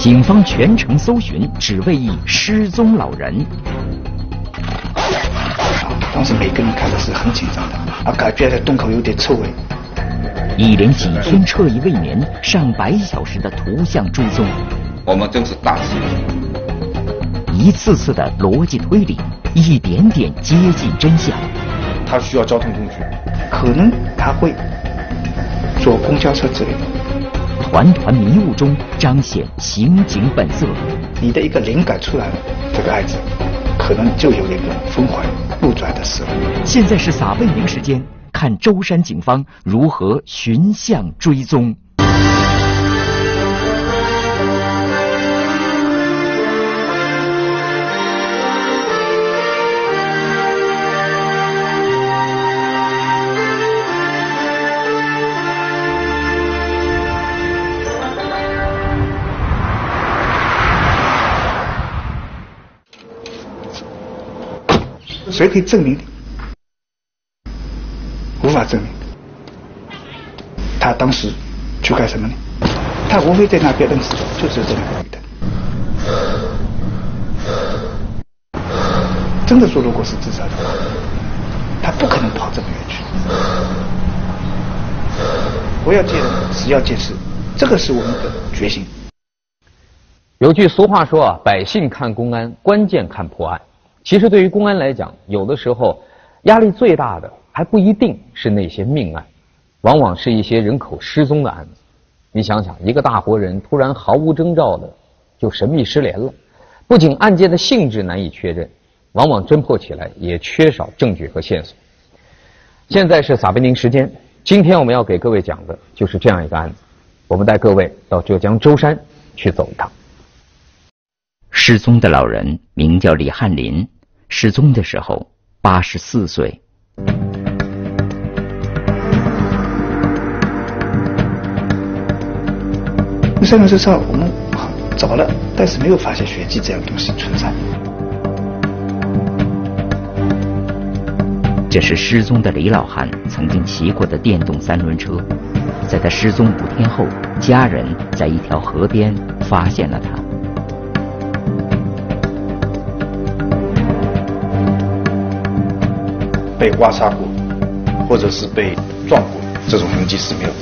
警方全程搜寻，只为一失踪老人。 当时每个人看的是很紧张的，感觉在洞口有点臭味。 一连几天彻夜未眠，上百小时的图像追踪， 我们正是大师， 一次次的逻辑推理，一点点接近真相。 他需要交通工具， 可能他会坐公交车之类的。 团团迷雾中彰显刑警本色。 你的一个灵感出来了，这个案子可能就有一个峰回路转的时候。 现在是撒贝宁时间，看舟山警方如何寻项追踪。 谁可以证明？无法证明。他当时去干什么呢？他无非在那边认识的就是这两个女的。真的说，如果是自杀的话，他不可能跑这么远去。不要见人，只要见事，这个是我们的决心。 有句俗话说啊，百姓看公安，关键看破案。其实对于公安来讲，有的时候压力最大的还不一定是那些命案，往往是一些人口失踪的案子。你想想，一个大活人突然毫无征兆的就神秘失联了，不仅案件的性质难以确认，往往侦破起来也缺少证据和线索。现在是撒贝宁时间，今天我们要给各位讲的就是这样一个案子。我们带各位到浙江舟山去走一趟。 失踪的老人名叫李汉林，失踪的时候84岁。 3轮车上我们找了，但是没有发现血迹这样东西存在。 这是失踪的李老汉曾经骑过的电动3轮车，在他失踪5天后，家人在一条河边发现了他。 被刮擦过，或者是被撞过，这种痕迹是没有的。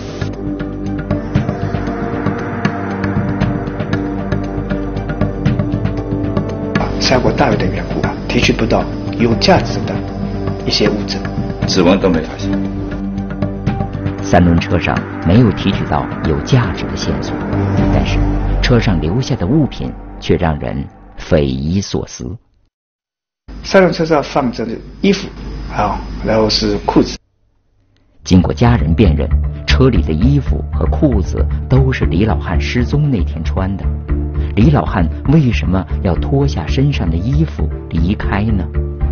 晒过大雨的缘故，提取不到有价值的一些物质， 指纹都没发现。 3轮车上没有提取到有价值的线索，但是车上留下的物品却让人匪夷所思。 3轮车上放着衣服，然后是裤子。 经过家人辨认，车里的衣服和裤子都是李老汉失踪那天穿的。李老汉为什么要脱下身上的衣服离开呢？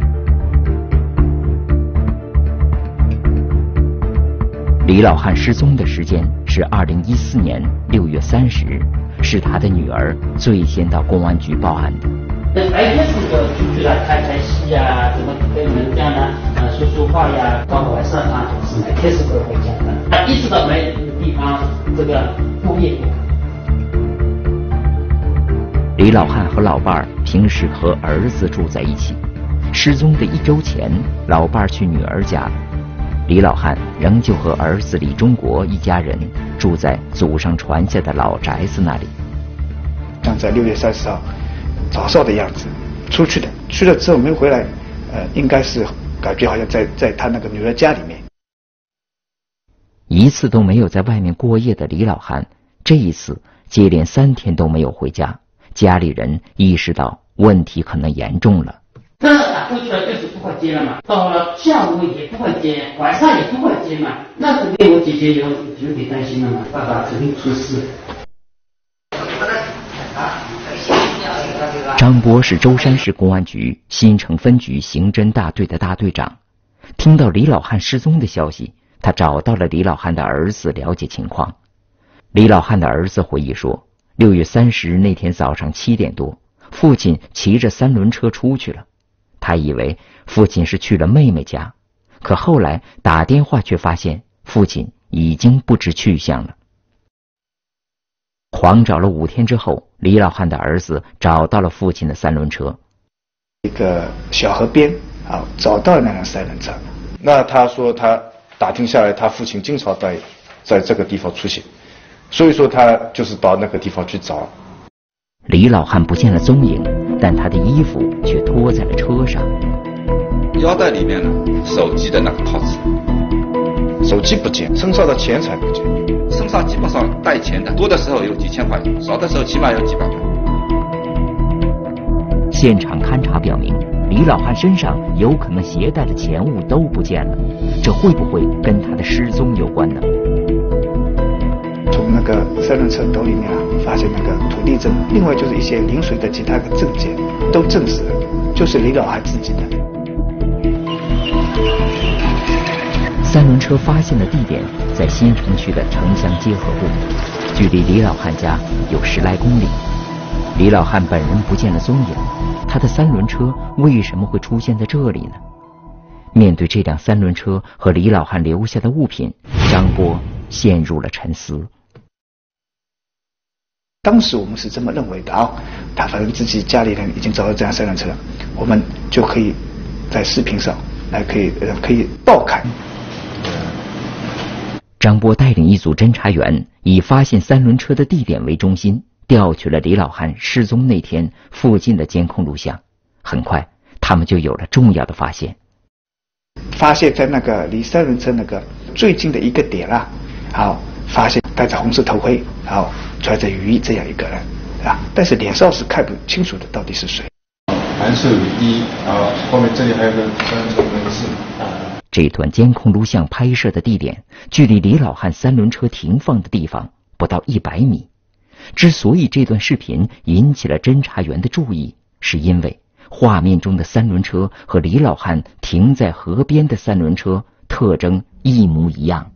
李老汉失踪的时间是2014年6月30日，是他的女儿最先到公安局报案的。 白天是个出去了看看戏呀，怎么跟人家呢说说话呀，包括晚上他是每天是会回家的。他一直到没地方这个过夜。 李老汉和老伴儿平时和儿子住在一起，失踪的1周前，老伴儿去女儿家了，李老汉仍旧和儿子李中国一家人住在祖上传下的老宅子那里。 像在6月30号早上的样子出去的，去了之后没回来，应该是感觉好像在他那个女儿家里面。 一次都没有在外面过夜的李老汉，这一次接连3天都没有回家，家里人意识到问题可能严重了。 这打过去了就是不会接了嘛，到了下午也不会接，晚上也不会接嘛，那肯定我姐姐有点担心了嘛，爸爸肯定出事。 张波是舟山市公安局新城分局刑侦大队的大队长，听到李老汉失踪的消息，他找到了李老汉的儿子了解情况。李老汉的儿子回忆说，6月30日那天早上7点多，父亲骑着3轮车出去了，他以为父亲是去了妹妹家，可后来打电话却发现父亲已经不知去向了。 狂找了5天之后，李老汉的儿子找到了父亲的3轮车。 一个小河边找到了那辆3轮车。 那他说他打听下来，他父亲经常在这个地方出现，所以说他就是到那个地方去找。 李老汉不见了踪影，但他的衣服却拖在了车上。 腰带里面呢，手机的那个套子， 手机不见，身上的钱财不见， 身上基本上带钱的，多的时候有几千块，少的时候起码有几百块。 现场勘查表明，李老汉身上有可能携带的钱物都不见了，这会不会跟他的失踪有关呢？ 从那个3轮车斗里面发现那个土地证，另外就是一些临水的其他的证件，都证实了就是李老汉自己的。 3轮车发现的地点在新城区的城乡结合部，距离李老汉家有10来公里。李老汉本人不见了踪影，他的3轮车为什么会出现在这里呢？面对这辆3轮车和李老汉留下的物品，张波陷入了沉思。 当时我们是这么认为的他反正自己家里人已经找到这辆3轮车，我们就可以在视频上来可以倒看。 张波带领一组侦查员，以发现3轮车的地点为中心，调取了李老汉失踪那天附近的监控录像。很快，他们就有了重要的发现。 发现在那个离3轮车那个最近的一个点发现戴着红色头盔，穿着雨衣这样一个人但是脸上是看不清楚的到底是谁。 蓝色雨衣，后面这里还有个3轮车的字。 这段监控录像拍摄的地点距离李老汉3轮车停放的地方不到100米。之所以这段视频引起了侦查员的注意，是因为画面中的3轮车和李老汉停在河边的3轮车特征一模一样。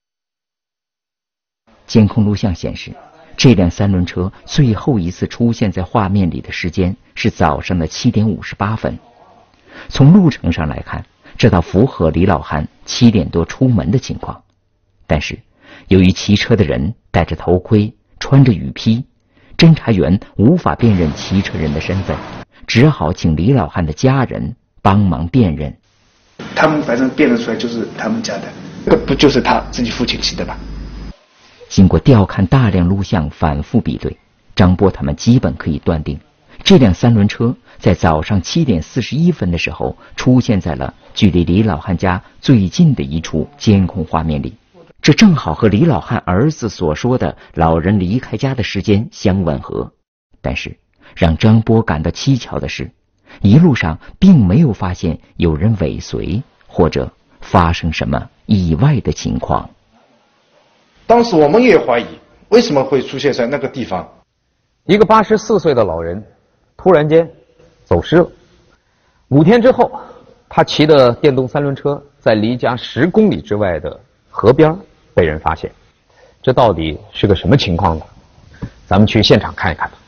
监控录像显示，这辆3轮车最后一次出现在画面里的时间是早上的7点58分。从路程上来看，这倒符合李老汉7点多出门的情况。但是由于骑车的人戴着头盔，穿着雨披，侦查员无法辨认骑车人的身份，只好请李老汉的家人帮忙辨认。 他们反正辨认出来就是他们家的，这个不就是他自己父亲骑的吗？ 经过调看大量录像反复比对，张波他们基本可以断定，这辆3轮车在早上7点41分的时候出现在了距离李老汉家最近的一处监控画面里。这正好和李老汉儿子所说的老人离开家的时间相吻合。但是让张波感到蹊跷的是，一路上并没有发现有人尾随或者发生什么意外的情况。 当时我们也怀疑为什么会出现在那个地方。 一个84岁的老人突然间走失了。5天之后，他骑的电动3轮车在离家10公里之外的河边被人发现。这到底是个什么情况呢？咱们去现场看一看吧。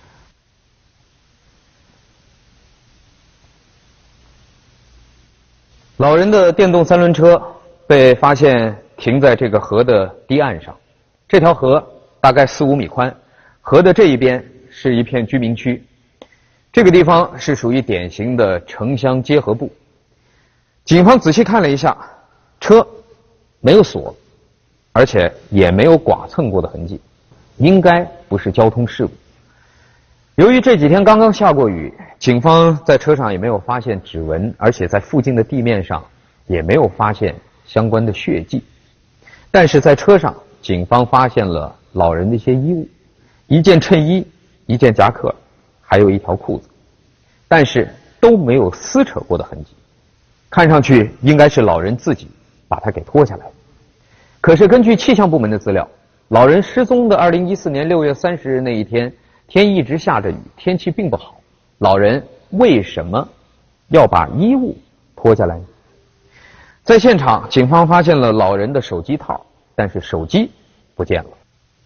老人的电动3轮车被发现停在这个河的堤岸上。这条河大概4、5米宽，河的这一边是一片居民区。这个地方是属于典型的城乡结合部。警方仔细看了一下，车没有锁，而且也没有剐蹭过的痕迹，应该不是交通事故。由于这几天刚刚下过雨，警方在车上也没有发现指纹，而且在附近的地面上也没有发现相关的血迹。但是在车上，警方发现了老人的一些衣物，一件衬衣，一件夹克，还有一条裤子，但是都没有撕扯过的痕迹，看上去应该是老人自己把它给脱下来。可是根据气象部门的资料，老人失踪的2014年6月30日那一天，天一直下着雨，天气并不好，老人为什么要把衣物脱下来呢？在现场，警方发现了老人的手机套，但是手机不见了。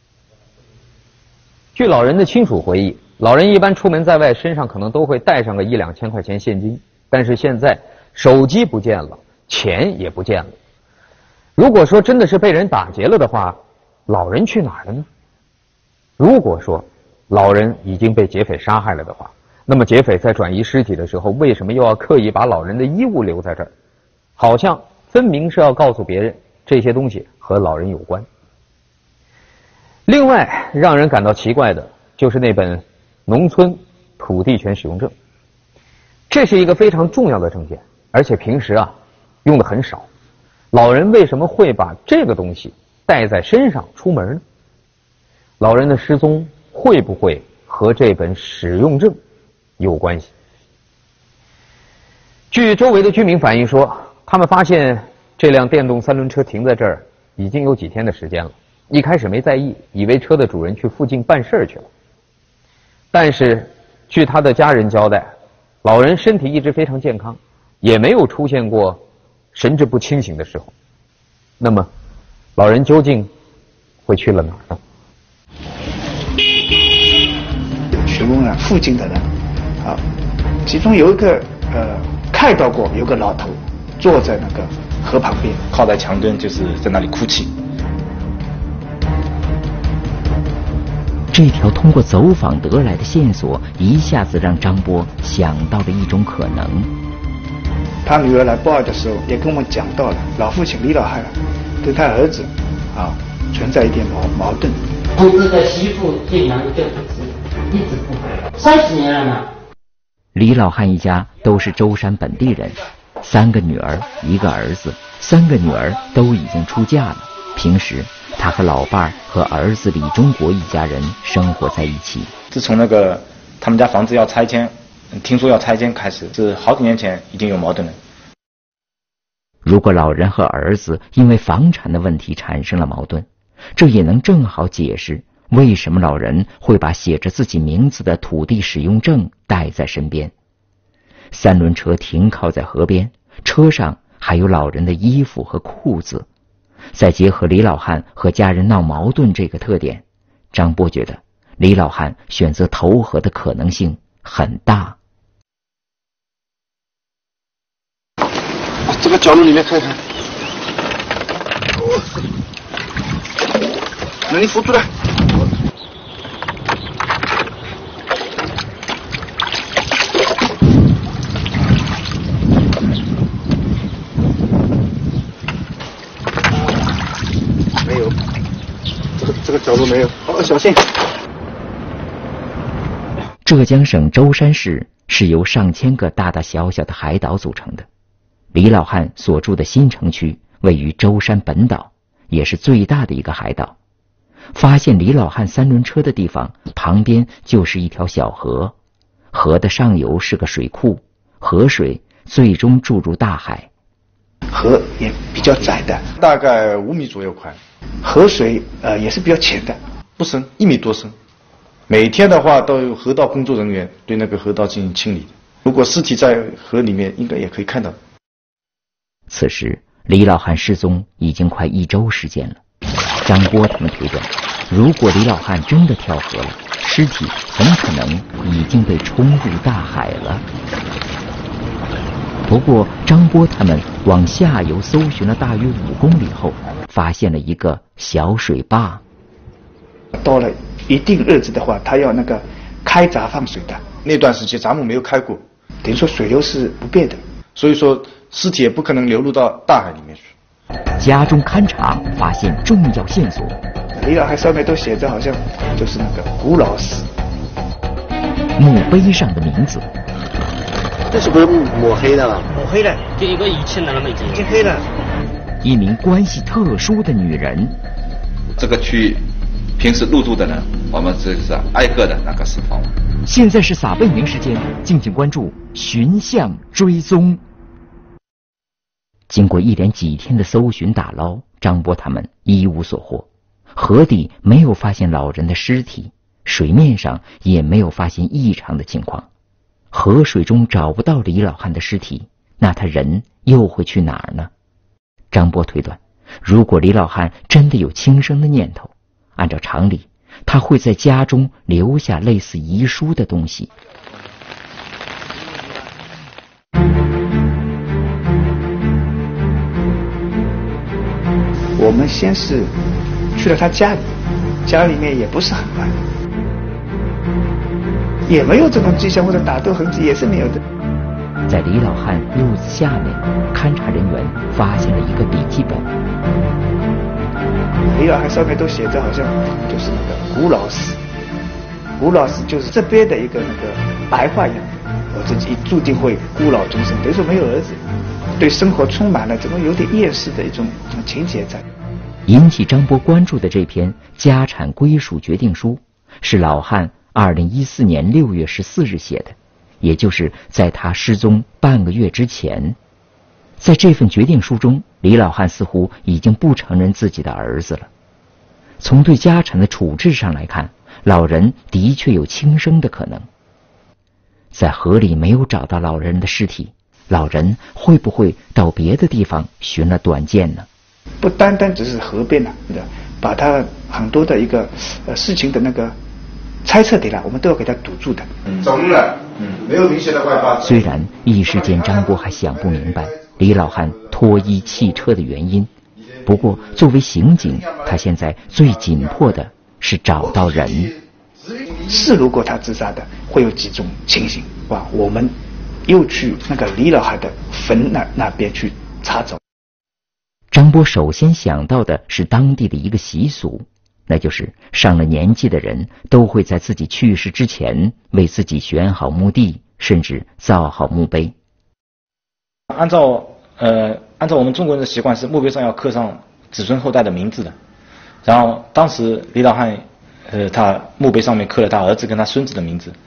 据老人的亲属回忆，老人一般出门在外，身上可能都会带上个1、2千块钱现金，但是现在手机不见了，钱也不见了。如果说真的是被人打劫了的话，老人去哪儿了呢？ 如果说老人已经被劫匪杀害了的话，那么劫匪在转移尸体的时候，为什么又要刻意把老人的衣物留在这儿？好像分明是要告诉别人这些东西和老人有关。另外让人感到奇怪的就是那本农村土地权使用证，这是一个非常重要的证件，而且平时用的很少。老人为什么会把这个东西带在身上出门呢？老人的失踪会不会和这本使用证有关系？据周围的居民反映说，他们发现这辆电动三轮车停在这儿已经有几天的时间了，一开始没在意，以为车的主人去附近办事去了。但是据他的家人交代，老人身体一直非常健康，也没有出现过神志不清醒的时候。那么老人究竟会去了哪儿呢？ 询问了附近的人，其中有一个看到过有个老头坐在那个河旁边， 靠在墙根，就是在那里哭泣。 这条通过走访得来的线索，一下子让张波想到了一种可能。 他女儿来报案的时候，也跟我们讲到了老父亲李老汉跟他儿子存在一点矛盾。 同志的媳妇竟然就一直不回来，30年了呢。 李老汉一家都是舟山本地人，3个女儿1个儿子，3个女儿都已经出嫁了。平时他和老伴儿和儿子李中国一家人生活在一起。 自从他们家房子要拆迁，听说要拆迁开始，是好几年前已经有矛盾了。 如果老人和儿子因为房产的问题产生了矛盾，这也能正好解释为什么老人会把写着自己名字的土地使用证带在身边。3轮车停靠在河边，车上还有老人的衣服和裤子。再结合李老汉和家人闹矛盾这个特点，张波觉得李老汉选择投河的可能性很大。 这个角落里面看看，那你扶出来。没有，这个角落没有。小心。 浙江省舟山市是由上千个大大小小的海岛组成的。李老汉所住的新城区位于舟山本岛，也是最大的一个海岛。发现李老汉3轮车的地方旁边就是一条小河，河的上游是个水库，河水最终注入大海。 河也比较窄的， 大概5米左右宽。 河水也是比较浅的， 不深，1米多深。每天的话都有河道工作人员对那个河道进行清理。如果尸体在河里面，应该也可以看到。 此时李老汉失踪已经快1周时间了。张波他们推断，如果李老汉真的跳河了，尸体很可能已经被冲入大海了。不过张波他们往下游搜寻了大约5公里后，发现了一个小水坝。 到了一定日子的话，他要那个开闸放水的。 那段时间闸门没有开过， 等于说水流是不变的， 所以说尸体也不可能流入到大海里面去。 家中勘查发现重要线索， 李老汉上面都写着好像就是那个古老史， 墓碑上的名字。 这是不是抹黑的了？ 抹黑了，就一个以前的那么已经黑了。 一名关系特殊的女人。 这个区域平时入住的人，我们这是挨个的那个释放。 现在是撒贝宁时间，敬请关注寻象追踪。经过一连几天的搜寻打捞，张波他们一无所获。河底没有发现老人的尸体，水面上也没有发现异常的情况。河水中找不到李老汉的尸体，那他人又会去哪儿呢？张波推断，如果李老汉真的有轻生的念头，按照常理，他会在家中留下类似遗书的东西。 我们先是去了他家里， 家里面也不是很乱，也没有这种迹象或者打斗痕迹，也是没有的。 在李老汉褥子下面，勘察人员发现了一个笔记本。 李老汉上面都写着，好像就是那个古老史，古老史就是这边的一个那个白话一样，我自己注定会孤老终生，等于说没有儿子，对生活充满了这种有点厌世的一种情节在。 引起张波关注的这篇家产归属决定书，是老汉2014年6月14日写的，也就是在他失踪半个月之前。在这份决定书中，李老汉似乎已经不承认自己的儿子了。从对家产的处置上来看，老人的确有轻生的可能。在河里没有找到老人的尸体，老人会不会到别的地方寻了短见呢？ 不单单只是河边把他很多的一个事情的那个猜测点我们都要给他堵住的。 肿了，没有明显的外八字。 虽然一时间张波还想不明白李老汉脱衣弃车的原因，不过作为刑警，他现在最紧迫的是找到人。 是如果他自杀的，会有几种情形哇？我们又去那个李老汉的坟那边去查找。 张波首先想到的是当地的一个习俗，那就是上了年纪的人都会在自己去世之前为自己选好墓地，甚至造好墓碑。 按照我们中国人的习惯是墓碑上要刻上子孙后代的名字的，然后当时李老汉他墓碑上面刻了他儿子跟他孙子的名字。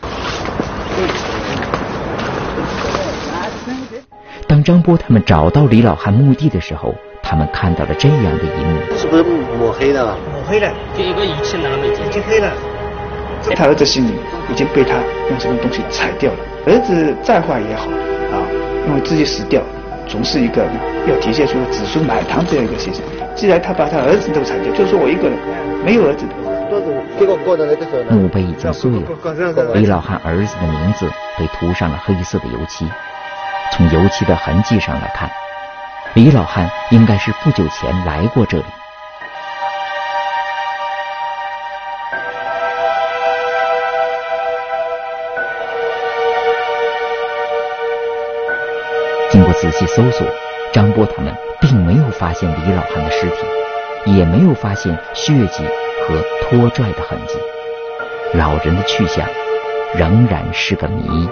当张波他们找到李老汉墓地的时候，他们看到了这样的一幕。 是不是抹黑的？ 抹黑了，就一个仪器拿了已经黑了。 他儿子心里已经被他用什么东西踩掉了。儿子再坏也好因为自己死掉，总是一个要体现出子孙满堂这样一个形象。既然他把他儿子都踩掉，就是说我一个人没有儿子的。 墓碑已经碎了，李老汉儿子的名字被涂上了黑色的油漆。从油漆的痕迹上来看，李老汉应该是不久前来过这里。经过仔细搜索，张波他们并没有发现李老汉的尸体，也没有发现血迹和拖拽的痕迹。老人的去向仍然是个谜。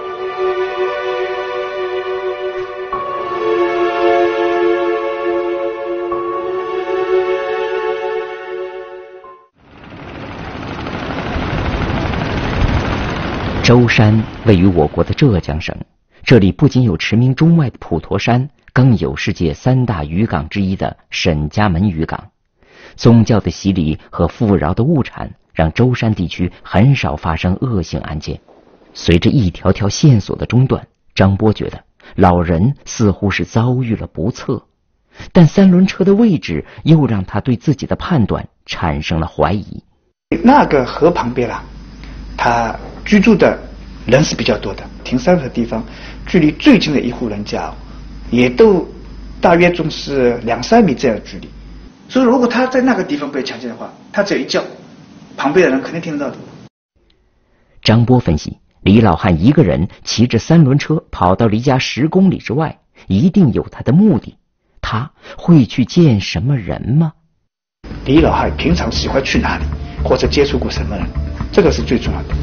舟山位于我国的浙江省，这里不仅有驰名中外的普陀山，更有世界3大渔港之一的沈家门渔港。宗教的洗礼和富饶的物产让舟山地区很少发生恶性案件。随着一条条线索的中断，张波觉得老人似乎是遭遇了不测，但3轮车的位置又让他对自己的判断产生了怀疑。 那个河旁边他居住的人是比较多的，停3个地方，距离最近的一户人家也都大约总是2-3米这样的距离。所以如果他在那个地方被强奸的话，他只要一叫，旁边的人肯定听得到的。 张波分析，李老汉一个人骑着3轮车跑到离家10公里之外，一定有他的目的。他会去见什么人吗？ 李老汉平常喜欢去哪里，或者接触过什么人，这个是最重要的。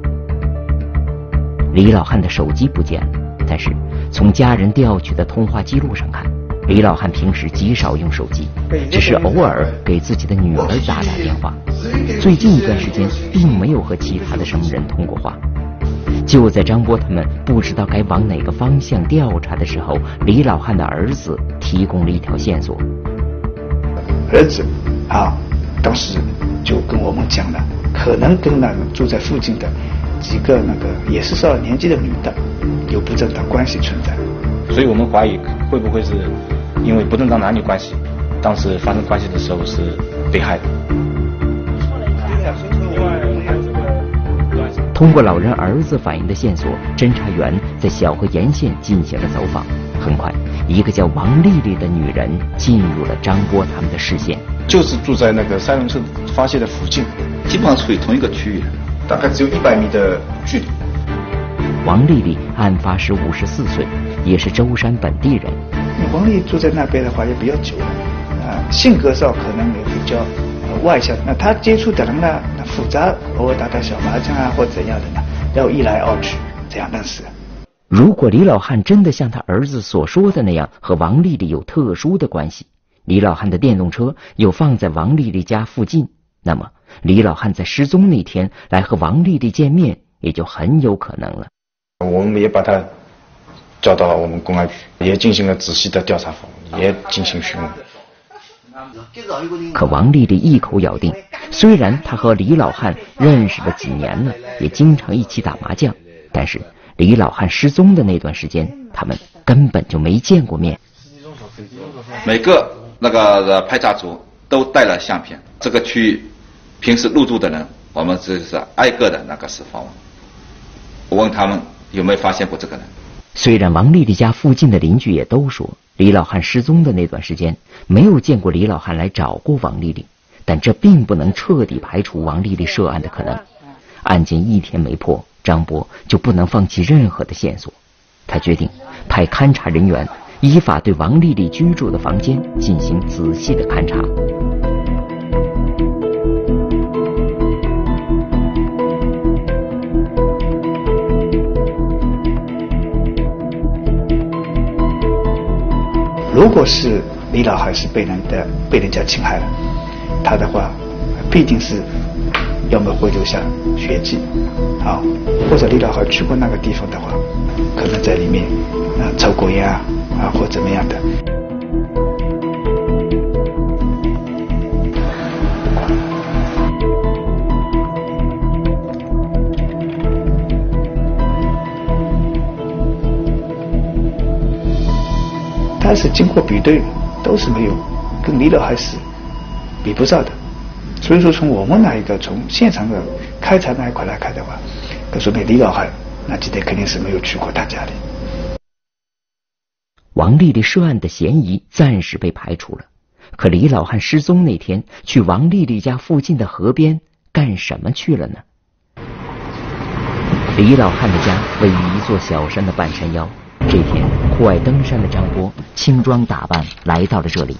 李老汉的手机不见了，但是从家人调取的通话记录上看，李老汉平时极少用手机，只是偶尔给自己的女儿打电话。最近一段时间并没有和其他的什么人通过话。就在张波他们不知道该往哪个方向调查的时候，李老汉的儿子提供了一条线索。 儿子当时就跟我们讲了，可能跟那个住在附近的几个也是上了年纪的女的有不正当关系存在。 所以我们怀疑会不会是因为不正当男女关系，当时发生关系的时候是被害的。 通过老人儿子反映的线索，侦查员在小河沿线进行了走访。很快，一个叫王丽丽的女人进入了张波他们的视线。 就是住在那个3轮车发现的附近， 基本上处于同一个区域， 大概只有100米的距离。 王丽丽案发时54岁，也是舟山本地人。 王丽住在那边的话也比较久了，性格上可能也比较外向。那他接触的人呢，那复杂，偶尔打打小麻将啊，或怎样的呢，要一来二去这样认识。 如果李老汉真的像他儿子所说的那样和王丽丽有特殊的关系，李老汉的电动车又放在王丽丽家附近，那么李老汉在失踪那天来和王丽丽见面也就很有可能了。 我们也把他叫到我们公安局，也进行了仔细的调查访问，也进行询问。 可王丽丽一口咬定，虽然她和李老汉认识了几年了，也经常一起打麻将，但是李老汉失踪的那段时间，他们根本就没见过面。 每个那个排查组都带了相片，这个区域平时入住的人，我们这是挨个的那个是访问，我问他们有没有发现过这个人。 虽然王丽丽家附近的邻居也都说李老汉失踪的那段时间没有见过李老汉来找过王丽丽，但这并不能彻底排除王丽丽涉案的可能。案件一天没破，张波就不能放弃任何的线索。他决定派勘察人员依法对王丽丽居住的房间进行仔细的勘察。 如果是李老汉是被人家侵害了，他的话必定是要么会留下血迹，或者李老汉去过那个地方的话，可能在里面抽过烟或怎么样的。但是经过比对都是没有，跟李老汉是比不上的。所以说从我们那一个从现场的开采那一块来看的话，可说明李老汉那几天肯定是没有去过他家里。 王丽丽涉案的嫌疑暂时被排除了，可李老汉失踪那天去王丽丽家附近的河边干什么去了呢？李老汉的家位于一座小山的半山腰。这天，酷爱登山的张波轻装打扮来到了这里。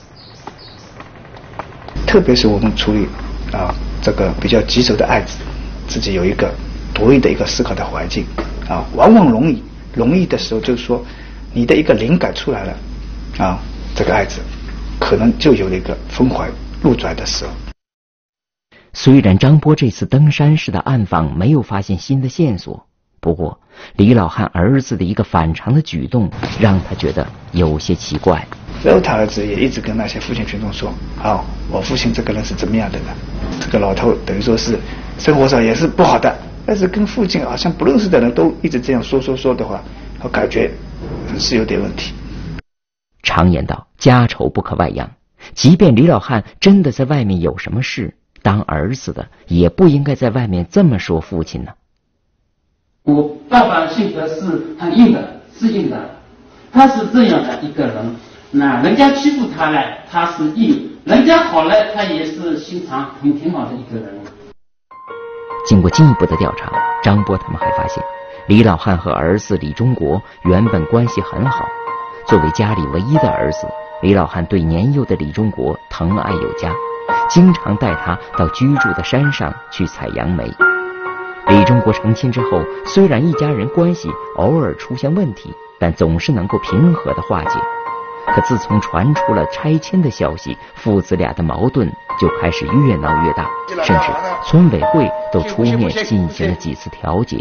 特别是我们处理这个比较棘手的案子，自己有一个独立的一个思考的环境往往容易的时候，就是说你的一个灵感出来了这个案子可能就有了一个峰回路转的时候。 虽然张波这次登山时的暗访没有发现新的线索，不过李老汉儿子的一个反常的举动让他觉得有些奇怪。 然后他儿子也一直跟那些附近群众说我父亲这个人是怎么样的呢？这个老头等于说是生活上也是不好的，但是跟附近好像不认识的人都一直这样说的话，我感觉是有点问题。 常言道，家丑不可外扬，即便李老汉真的在外面有什么事，当儿子的也不应该在外面这么说父亲呢。 我爸爸性格是很硬的，他是这样的一个人，那人家欺负他呢，他是硬；人家好了，他也是心肠挺好的一个人。 经过进一步的调查，张波他们还发现，李老汉和儿子李中国原本关系很好。作为家里唯一的儿子，李老汉对年幼的李中国疼爱有加，经常带他到居住的山上去采杨梅。李中国成亲之后，虽然一家人关系偶尔出现问题，但总是能够平和的化解。可自从传出了拆迁的消息，父子俩的矛盾就开始越闹越大，甚至村委会都出面进行了几次调解。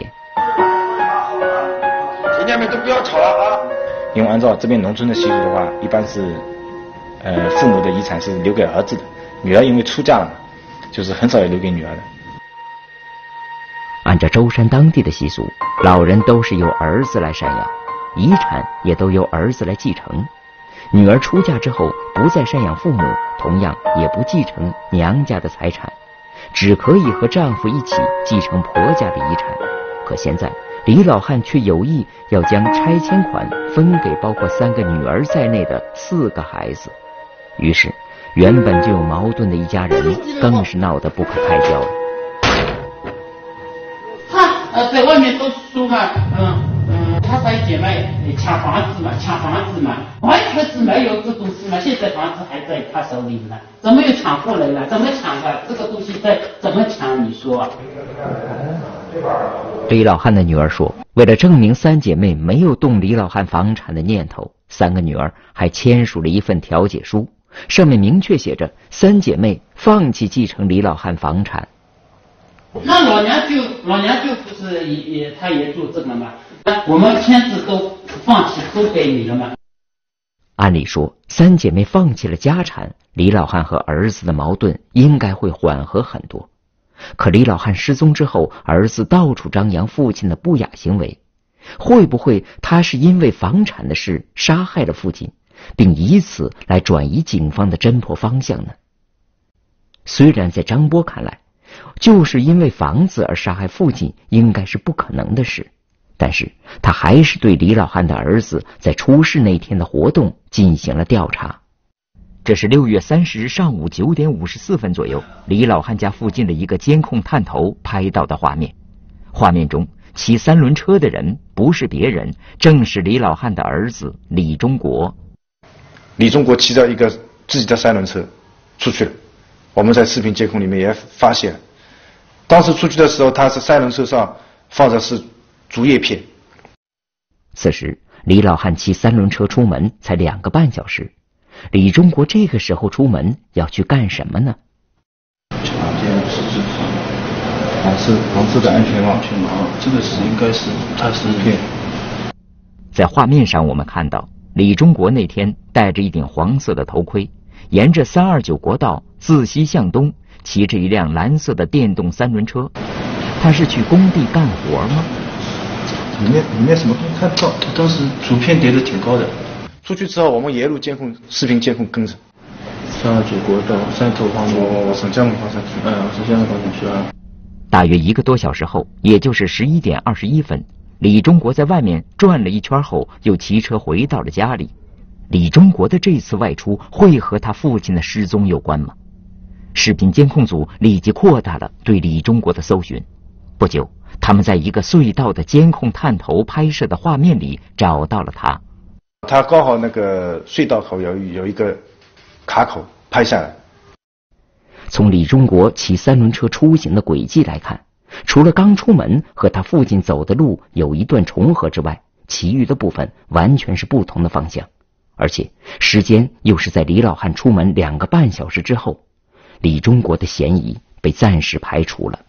姐姐们都不要吵了因为按照这边农村的习俗的话，一般是父母的遗产是留给儿子的，女儿因为出嫁了嘛，就是很少有留给女儿的。 按照舟山当地的习俗，老人都是由儿子来赡养，遗产也都由儿子来继承。女儿出嫁之后不再赡养父母，同样也不继承娘家的财产，只可以和丈夫一起继承婆家的遗产。可现在李老汉却有意要将拆迁款分给包括3个女儿在内的4个孩子，于是原本就有矛盾的一家人更是闹得不可开交了。 他在外面读书嘛，他三姐妹抢房子嘛，完全是没有这东西嘛。现在房子还在他手里呢，怎么又抢过来了？怎么抢的？这个东西怎么抢？你说？ 李老汉的女儿说，为了证明三姐妹没有动李老汉房产的念头，三个女儿还签署了一份调解书，上面明确写着三姐妹放弃继承李老汉房产。 那老娘舅不是他也做这个嘛？我们签字都放弃，都给你了嘛？ 按理说，三姐妹放弃了家产，李老汉和儿子的矛盾应该会缓和很多。可李老汉失踪之后，儿子到处张扬父亲的不雅行为，会不会他是因为房产的事杀害了父亲，并以此来转移警方的侦破方向呢？虽然在张波看来，就是因为房子而杀害父亲应该是不可能的事，但是他还是对李老汉的儿子在出事那天的活动进行了调查。这是6月30日上午9点54分左右，李老汉家附近的一个监控探头拍到的画面。画面中骑三轮车的人不是别人，正是李老汉的儿子李中国。 李中国骑着一个自己的三轮车出去了，我们在视频监控里面也发现，当时出去的时候，他是三轮车上放的是竹叶片。 此时李老汉骑三轮车出门才2个半小时，李中国这个时候出门要去干什么呢？ 房子的安全网，这个是应该是他是骗。 在画面上我们看到，李中国那天戴着一顶黄色的头盔，沿着329国道自西向东，骑着一辆蓝色的电动三轮车。他是去工地干活吗？ 里面什么都看不到，当时图片叠得挺高的。 出去之后，我们沿路视频监控跟着。 329国道山头方面，往沈江路方向去。沈江路方向去啊。 大约1个多小时后，也就是11点21分，李中国在外面转了一圈后，又骑车回到了家里。李中国的这次外出会和他父亲的失踪有关吗？视频监控组立即扩大了对李中国的搜寻。不久，他们在一个隧道的监控探头拍摄的画面里找到了他。 他刚好那个隧道口有一个卡口拍下来。 从李中国骑三轮车出行的轨迹来看，除了刚出门和他父亲走的路有一段重合之外，其余的部分完全是不同的方向，而且时间又是在李老汉出门2个半小时之后。李中国的嫌疑被暂时排除了。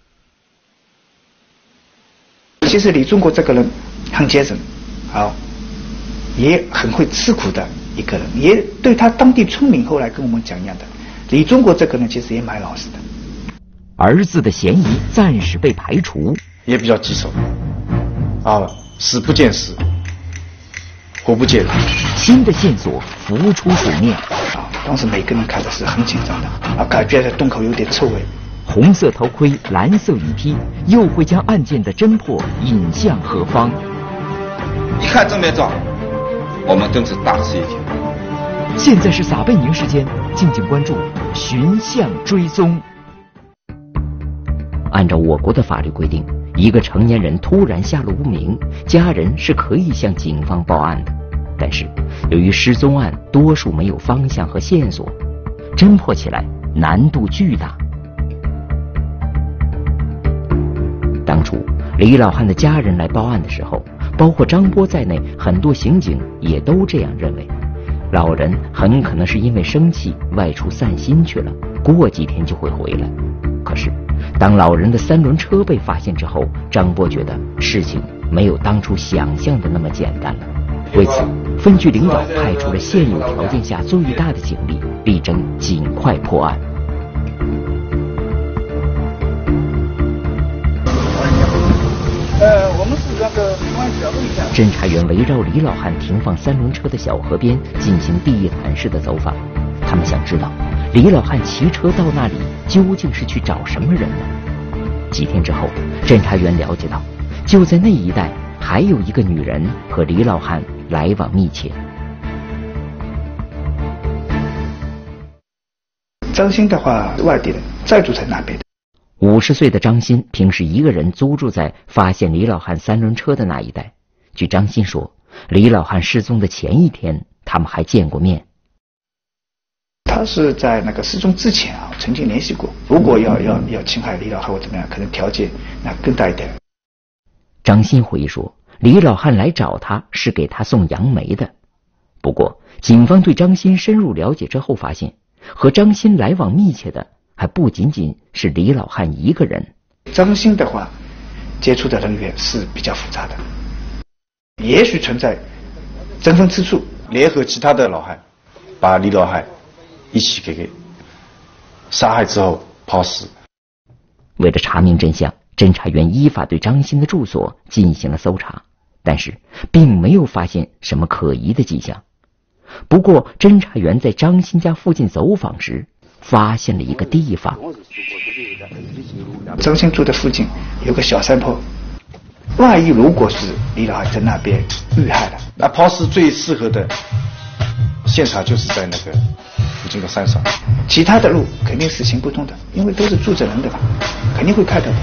其实李中国这个人很节省，也很会吃苦的一个人，也对他当地村民后来跟我们讲一样的，李中国这个人其实也蛮老实的。 儿子的嫌疑暂时被排除， 也比较棘手，死不见死，活不见人。 新的线索浮出水面。 当时每个人看的是很紧张的，感觉在洞口有点臭味。 红色头盔，蓝色雨披，又会将案件的侦破引向何方？ 一看正面照，我们真是大吃一惊。 现在是撒贝宁时间，敬请关注寻象追踪。按照我国的法律规定，一个成年人突然下落不明，家人是可以向警方报案的。但是由于失踪案多数没有方向和线索，侦破起来难度巨大。当初李老汉的家人来报案的时候，包括张波在内很多刑警也都这样认为，老人很可能是因为生气外出散心去了，过几天就会回来。可是当老人的三轮车被发现之后，张波觉得事情没有当初想象的那么简单了。为此，分局领导派出了现有条件下最大的警力，力争尽快破案。 我们是那个公安角度一下。 侦查员围绕李老汉停放三轮车的小河边进行地毯式的走访，他们想知道李老汉骑车到那里究竟是去找什么人呢？几天之后，侦查员了解到，就在那一带还有一个女人和李老汉来往密切。 张鑫的话，外地人，再住在那边的。 50岁的张鑫平时一个人租住在发现李老汉3轮车的那一带。据张鑫说，李老汉失踪的前一天，他们还见过面。 他是在那个失踪之前啊，曾经联系过。如果要侵害李老汉或怎么样，可能条件那更大一点。 张鑫回忆说，李老汉来找他是给他送杨梅的。不过，警方对张鑫深入了解之后发现，和张鑫来往密切的还不仅仅是李老汉一个人。 张鑫的话，接触的人员是比较复杂的，也许存在争风吃醋， 联合其他的老汉，把李老汉一起给杀害之后抛尸。 为了查明真相，侦查员依法对张鑫的住所进行了搜查，但是并没有发现什么可疑的迹象。不过，侦查员在张鑫家附近走访时，发现了一个地方。 张鑫住的附近有个小山坡，万一如果是李老汉在那边遇害了， 那抛尸最适合的现场就是在那个附近的山上， 其他的路肯定是行不通的，因为都是住着人的嘛，肯定会开头的。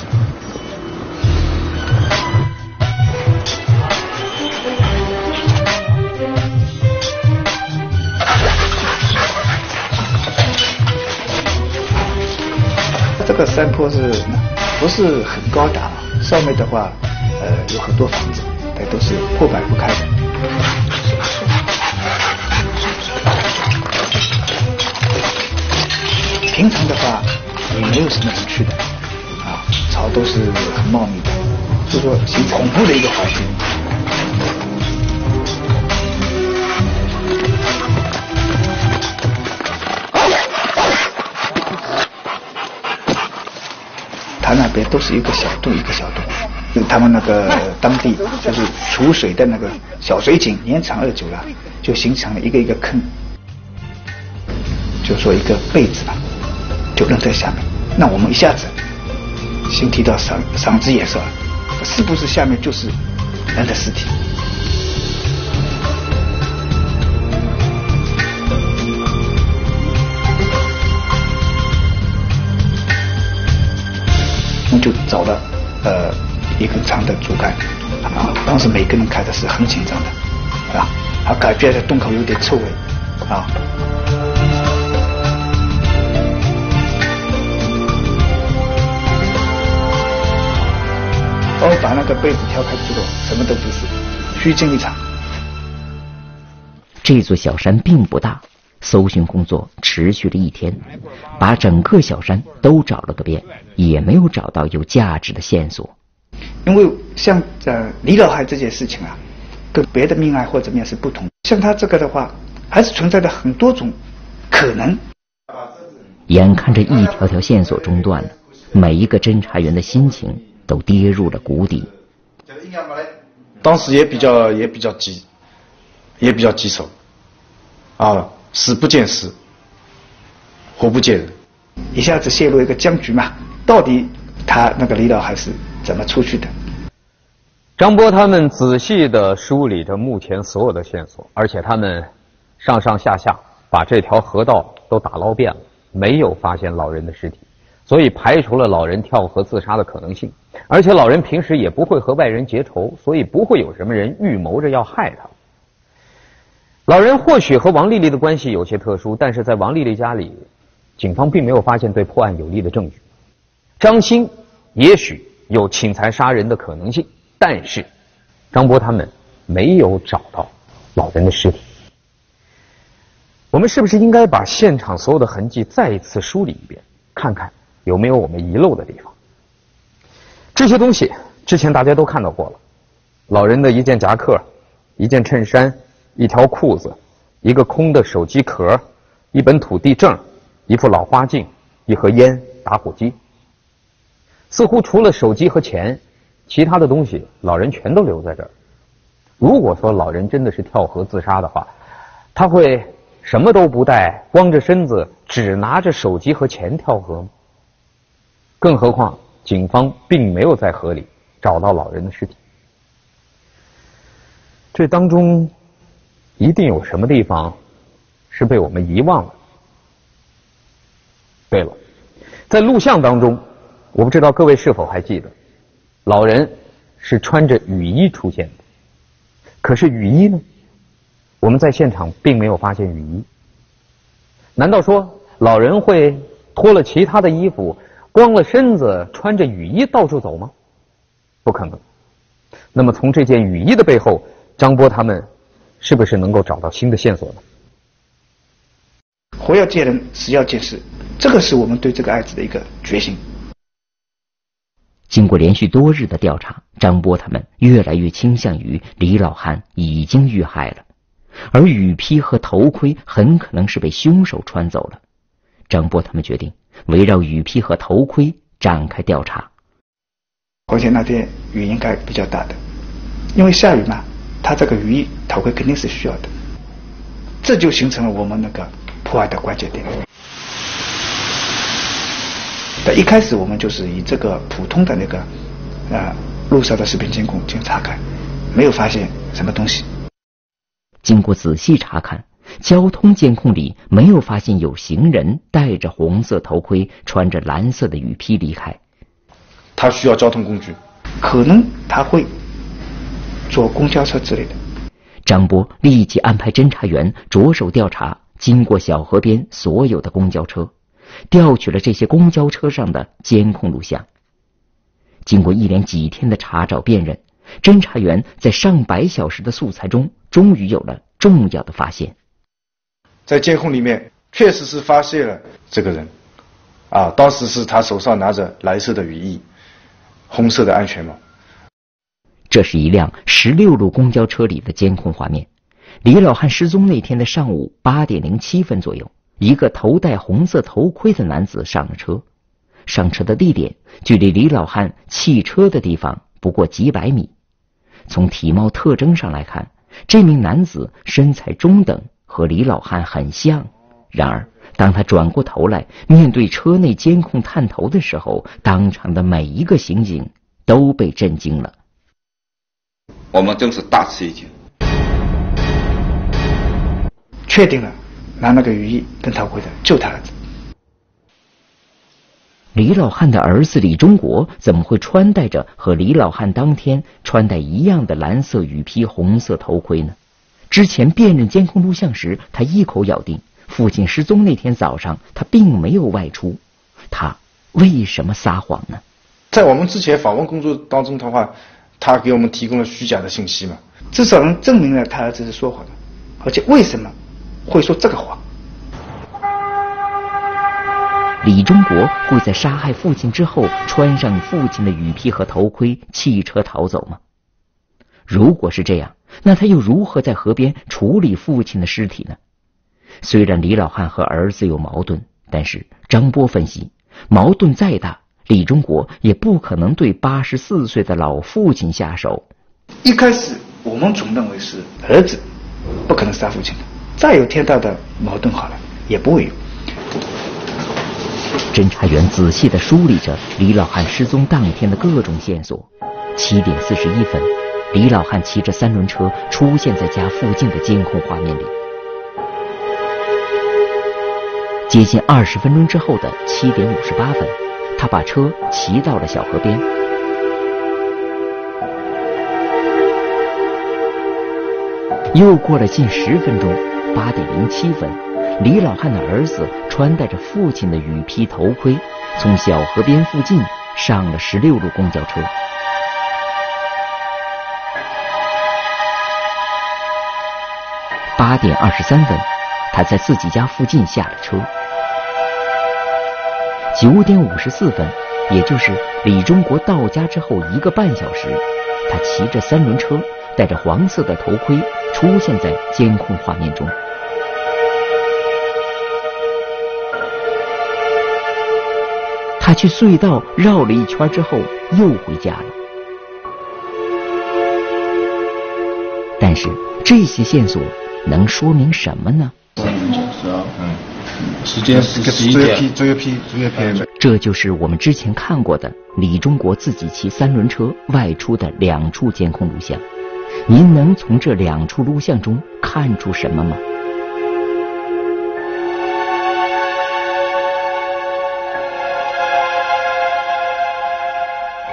这个山坡不是很高大，上面的话，有很多房子，但都是破败不开的。平常的话，也没有什么人去的，啊，草都是很茂密的，所以说形成恐怖的一个环境。他那边都是一个小洞一个小洞，他们那个当地就是储水的那个小水井，年长日久了，就形成了一个一个坑，就说一个被子吧，就扔在下面。那我们一下子心提到嗓子眼熟了，是不是下面就是人的尸体？我们就找了一根长的竹竿啊，当时每个人看的是很紧张的啊，他感觉这洞口有点臭味啊。我把那个被子挑开之后，什么都不是，虚惊一场。 这座小山并不大，搜寻工作持续了1天，把整个小山都找了个遍，也没有找到有价值的线索。 因为像李老汉这件事情啊，跟别的命案或怎么样是不同。像他这个的话，还是存在着很多种可能。 眼看着一条条线索中断了，每一个侦查员的心情都跌入了谷底。 当时也比较棘手啊，死不见尸，活不见人， 一下子陷入一个僵局嘛。到底他那个李老汉是怎么出去的？ 张波他们仔细地梳理着目前所有的线索，而且他们上上下下把这条河道都打捞遍了，没有发现老人的尸体，所以排除了老人跳河自杀的可能性。而且老人平时也不会和外人结仇，所以不会有什么人预谋着要害他。老人或许和王丽丽的关系有些特殊，但是在王丽丽家里，警方并没有发现对破案有利的证据。张鑫也许有侵财杀人的可能性，但是张波他们没有找到老人的尸体。我们是不是应该把现场所有的痕迹再一次梳理一遍，看看有没有我们遗漏的地方？这些东西之前大家都看到过了，老人的一件夹克、一件衬衫、一条裤子、一个空的手机壳、一本土地证、一副老花镜、一盒烟、打火机。似乎除了手机和钱，其他的东西老人全都留在这儿。如果说老人真的是跳河自杀的话，他会什么都不带，光着身子只拿着手机和钱跳河吗？更何况警方并没有在河里找到老人的尸体，这当中一定有什么地方是被我们遗忘了。 对了，在录像当中，我不知道各位是否还记得，老人是穿着雨衣出现的。可是雨衣呢？我们在现场并没有发现雨衣。难道说老人会脱了其他的衣服，光了身子，穿着雨衣到处走吗？不可能。那么从这件雨衣的背后，张波他们是不是能够找到新的线索呢？ 活要见人，死要见尸，这个是我们对这个案子的一个决心。 经过连续多日的调查，张波他们越来越倾向于李老汉已经遇害了，而雨披和头盔很可能是被凶手穿走了。张波他们决定围绕雨披和头盔展开调查。 而且那天雨应该比较大的，因为下雨嘛，他这个雨衣头盔肯定是需要的，这就形成了我们那个破案的关键点。但一开始我们就是以这个普通的那个路上的视频监控进行查看，没有发现什么东西。 经过仔细查看，交通监控里没有发现有行人戴着红色头盔，穿着蓝色的雨披离开。 他需要交通工具， 可能他会坐公交车之类的。 张波立即安排侦查员着手调查经过小河边所有的公交车，调取了这些公交车上的监控录像。经过一连几天的查找辨认，侦查员在上百小时的素材中终于有了重要的发现。 在监控里面确实是发现了这个人当时是他手上拿着蓝色的雨衣，红色的安全帽。 这是一辆16路公交车里的监控画面。李老汉失踪那天的上午8点07分左右，一个头戴红色头盔的男子上了车。上车的地点距离李老汉汽车的地方不过几百米。从体貌特征上来看，这名男子身材中等，和李老汉很像。然而当他转过头来面对车内监控探头的时候，当场的每一个刑警都被震惊了。 我们真是大吃一惊， 确定了拿那个雨衣跟头盔的就他儿子。 李老汉的儿子李中国怎么会穿戴着和李老汉当天穿戴一样的蓝色雨披、红色头盔呢？之前辨认监控录像时，他一口咬定父亲失踪那天早上他并没有外出，他为什么撒谎呢？ 在我们之前访问工作当中的话，他给我们提供了虚假的信息嘛， 至少能证明了他儿子是说谎的，而且为什么会说这个谎？ 李中国会在杀害父亲之后穿上父亲的雨披和头盔弃车逃走吗？如果是这样，那他又如何在河边处理父亲的尸体呢？虽然李老汉和儿子有矛盾，但是张波分析，矛盾再大，李中国也不可能对84岁的老父亲下手。 一开始我们总认为是儿子不可能杀父亲的，再有天大的矛盾好了也不会有。 侦查员仔细地梳理着李老汉失踪当天的各种线索。7点41分，李老汉骑着3轮车出现在家附近的监控画面里。接近20分钟之后的7点58分，他把车骑到了小河边。又过了近10分钟，8点07分，李老汉的儿子穿戴着父亲的雨披头盔，从小河边附近上了16路公交车。8点23分，他在自己家附近下了车。9点54分，也就是李中国到家之后1个半小时，他骑着3轮车，戴着黄色的头盔，出现在监控画面中。他去隧道绕了一圈之后又回家了。但是这些线索能说明什么呢？ 时间是11点。 这就是我们之前看过的李中国自己骑3轮车外出的2处监控录像。您能从这2处录像中看出什么吗？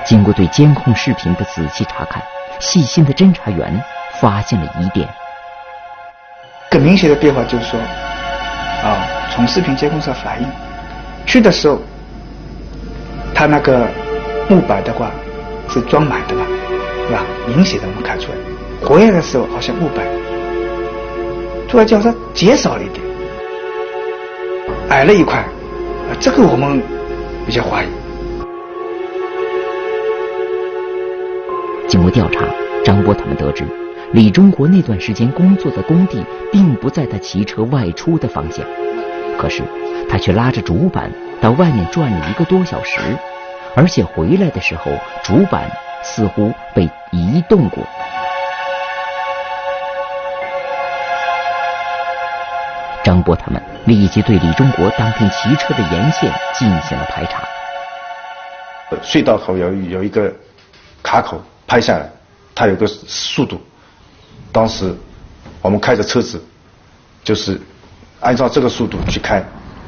经过对监控视频的仔细查看，细心的侦查员发现了疑点。 更明显的变化就是说，从视频监控上反映，去的时候，他那个木板的话是装满的嘛，是吧？明显的我们看出来，回来的时候好像木板突然叫它减少了一点，矮了一块，这个我们比较怀疑。 经过调查，张波他们得知，李中国那段时间工作的工地并不在他骑车外出的方向，可是他却拉着主板到外面转了1个多小时，而且回来的时候主板似乎被移动过。张波他们立即对李中国当天骑车的沿线进行了排查。 隧道口有一个卡口拍下来，它有个速度，当时我们开着车子就是按照这个速度去开。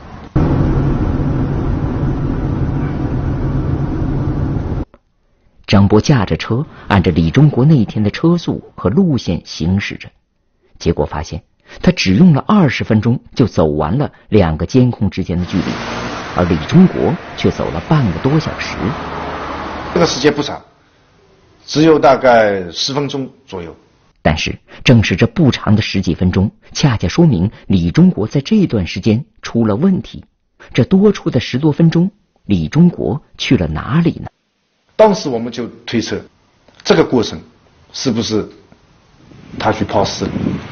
张波驾着车按照李中国那天的车速和路线行驶着，结果发现他只用了20分钟就走完了2个监控之间的距离，而李中国却走了半个多小时。 这个时间不长，只有大概10分钟左右。 但是正是这不长的10几分钟，恰恰说明李中国在这段时间出了问题。这多出的10多分钟，李中国去了哪里呢？ 当时我们就推测，这个过程是不是他去抛尸了？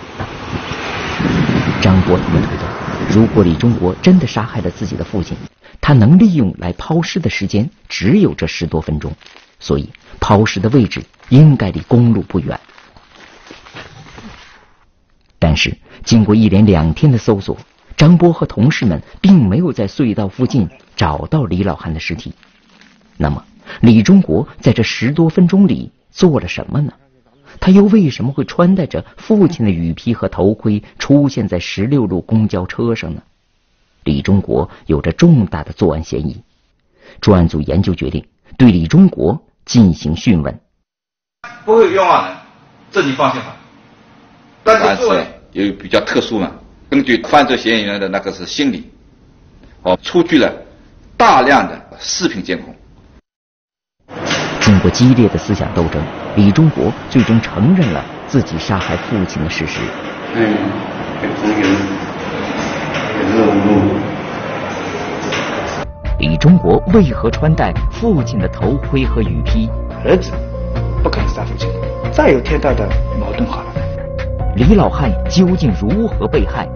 张波他们推断，如果李中国真的杀害了自己的父亲，他能利用来抛尸的时间只有这10多分钟，所以抛尸的位置应该离公路不远。但是经过1连2天的搜索，张波和同事们并没有在隧道附近找到李老汉的尸体。那么李中国在这10多分钟里做了什么呢？他又为什么会穿戴着父亲的雨披和头盔出现在16路公交车上呢？李中国有着重大的作案嫌疑。专案组研究决定对李中国进行讯问。 不会冤枉人，这你放心吧。但是有比较特殊嘛，根据犯罪嫌疑人的那个是心理，出具了大量的视频监控。 经过激烈的思想斗争，李中国最终承认了自己杀害父亲的事实。李中国为何穿戴父亲的头盔和雨披？ 儿子不可能杀父亲，再有天大的矛盾好了。 李老汉究竟如何被害？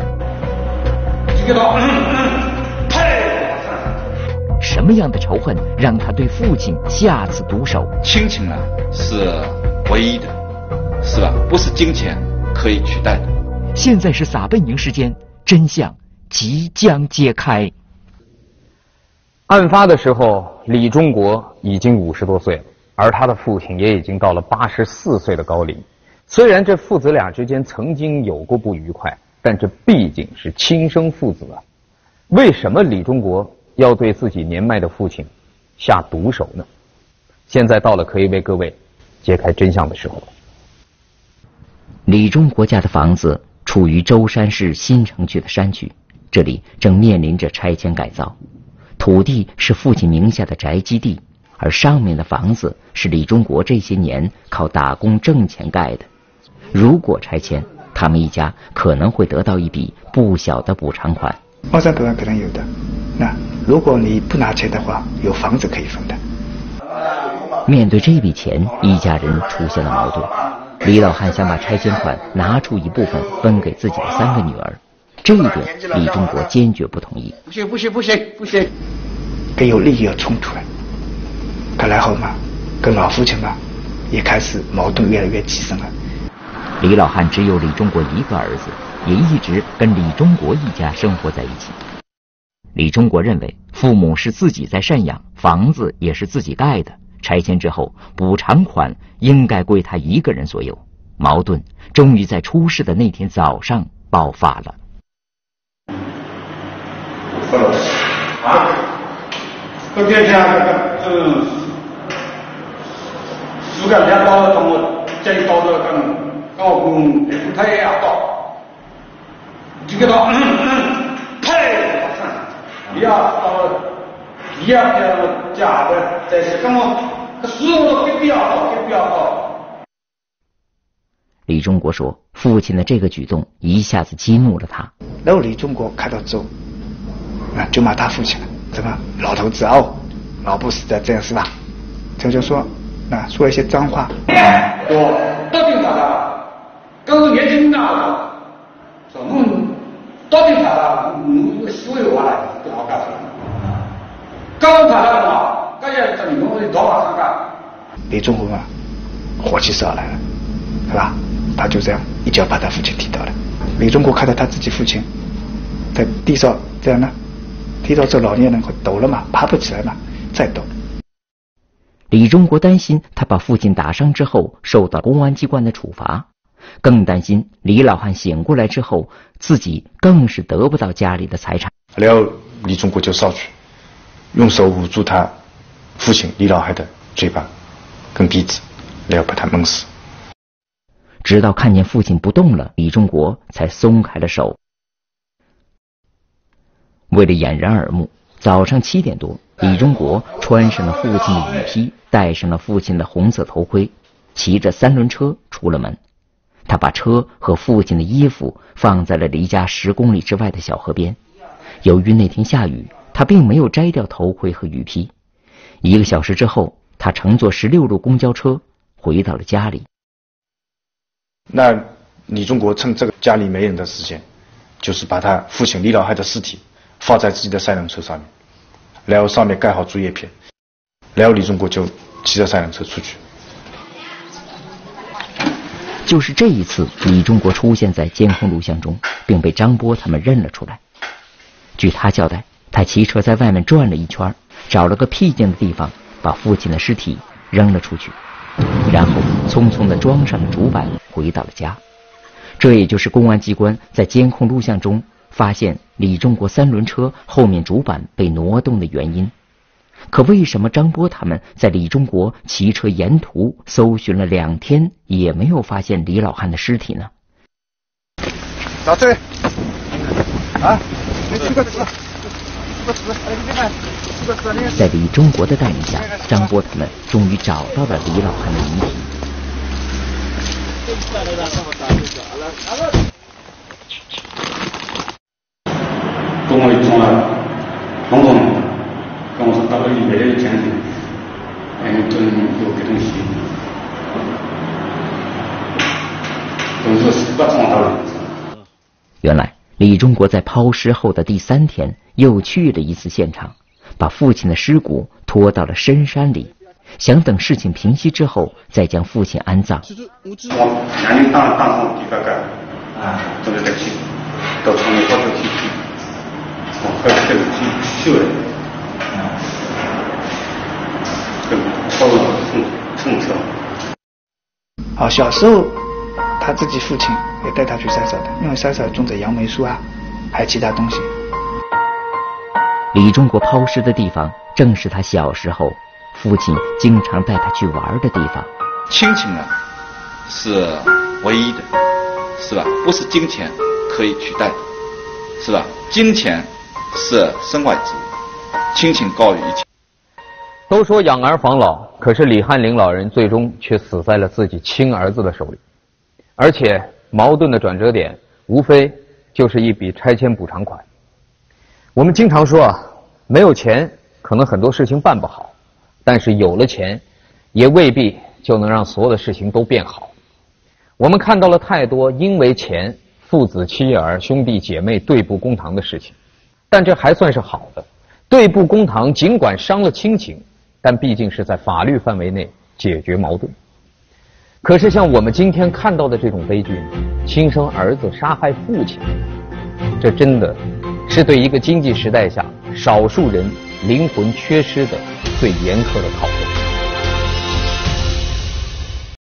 什么样的仇恨让他对父亲下此毒手？ 亲情呢是唯一的，是吧？不是金钱可以取代的。 现在是撒贝宁时间，真相即将揭开。 案发的时候，李中国已经50多岁了，而他的父亲也已经到了84岁的高龄。虽然这父子俩之间曾经有过不愉快，但这毕竟是亲生父子啊。为什么李中国要对自己年迈的父亲下毒手呢？现在到了可以为各位揭开真相的时候了。 李中国家的房子处于舟山市新城区的山区，这里正面临着拆迁改造。土地是父亲名下的宅基地，而上面的房子是李中国这些年靠打工挣钱盖的。如果拆迁，他们一家可能会得到一笔不小的补偿款。 200-300万可能有的。那如果你不拿钱的话，有房子可以分的。 面对这笔钱，一家人出现了矛盾。李老汉想把拆迁款拿出一部分分给自己的3个女儿，这一点李中国坚决不同意。 不行！ 跟有利益有冲突了。然后嘛，跟老父亲嘛，也开始矛盾越来越激深了。 李老汉只有李中国一个儿子，也一直跟李中国一家生活在一起。李中国认为父母是自己在赡养，房子也是自己盖的，拆迁之后补偿款应该归他一个人所有。矛盾终于在出事的那天早上爆发了。 个两刀从我这一刀的跟我公他也要刀，这个刀拍，你要假的，这是跟我所有的不要刀。 李中国说，父亲的这个举动一下子激怒了他。 然后李中国看到之后，就骂他父亲了，怎么老头子哦，老不死的这样是吧？这就说说一些脏话。 我到底咋了？刚刚年轻啊，说到底咋了？所有话都好干什么？刚刚咋了嘛？大家在你们老板上干。 李中国火气上来了，是吧？他就这样一脚把他父亲踢倒了。李中国看到他自己父亲在地上这样踢到这老年人抖了嘛，爬不起来嘛，再抖。 李中国担心他把父亲打伤之后受到公安机关的处罚，更担心李老汉醒过来之后自己更是得不到家里的财产。 然后李中国就上去用手捂住他父亲李老汉的嘴巴跟鼻子，然后把他闷死。 直到看见父亲不动了，李中国才松开了手。为了掩人耳目，早上7点多，李中国穿上了父亲的雨披，戴上了父亲的红色头盔，骑着3轮车出了门。他把车和父亲的衣服放在了离家10公里之外的小河边。由于那天下雨，他并没有摘掉头盔和雨披。1个小时之后，他乘坐16路公交车回到了家里。 那李中国趁这个家里没人的时间，就是把他父亲李老汉的尸体放在自己的3轮车上面，然后上面盖好竹叶片，然后李中国就骑着3轮车出去。 就是这一次，李中国出现在监控录像中，并被张波他们认了出来。据他交代，他骑车在外面转了一圈，找了个僻静的地方，把父亲的尸体扔了出去，然后匆匆地装上了主板，回到了家。这也就是公安机关在监控录像中发现李中国3轮车后面主板被挪动的原因。可为什么张波他们在李中国骑车沿途搜寻了2天，也没有发现李老汉的尸体呢？ 到这里在李中国的带领下，张波他们终于找到了李老汉的遗体。 跟我一种龙凤跟我说到了没人钱的，真有这东西，都是不撞到了。 原来李中国在抛尸后的第3天又去了一次现场，把父亲的尸骨拖到了深山里，想等事情平息之后再将父亲安葬。 我年龄当上第8个这个去到城里到处去快这个去修了超乘车。 小时候他自己父亲也带他去山上的，因为山上种着杨梅树还有其他东西。 李中国抛尸的地方正是他小时候父亲经常带他去玩的地方。 亲情是唯一的，是吧？不是金钱可以取代的，是吧？金钱是身外之物，亲情高于一切。 都说养儿防老，可是李汉林老人最终却死在了自己亲儿子的手里，而且矛盾的转折点无非就是一笔拆迁补偿款。我们经常说没有钱可能很多事情办不好，但是有了钱也未必就能让所有的事情都变好。我们看到了太多因为钱父子妻儿兄弟姐妹对簿公堂的事情，但这还算是好的。对簿公堂尽管伤了亲情，但毕竟是在法律范围内解决矛盾。可是像我们今天看到的这种悲剧，亲生儿子杀害父亲，这真的是对一个经济时代下少数人灵魂缺失的最严苛的考验。